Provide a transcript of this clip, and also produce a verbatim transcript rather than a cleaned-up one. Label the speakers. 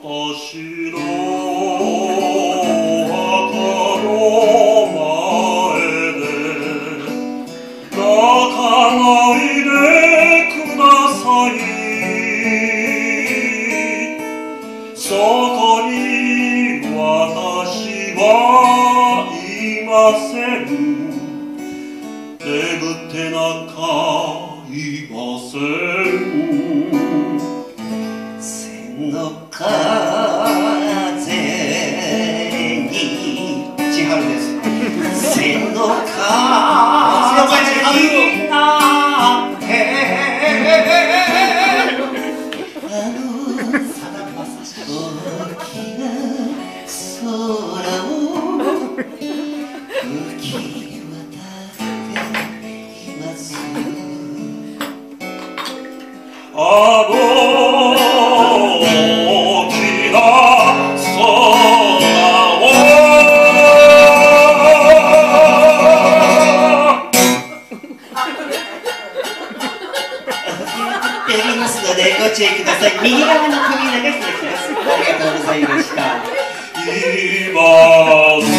Speaker 1: の墓の前で泣かないでください。そこに私はいません。眠ってなんかいません。
Speaker 2: 千の風に千春です。千の風になってあの大きな空を吹き渡っています。
Speaker 1: あの大きな空を
Speaker 2: やりますのでご注意ください。右側の扉が開きます。ありがとうございました。
Speaker 1: 今の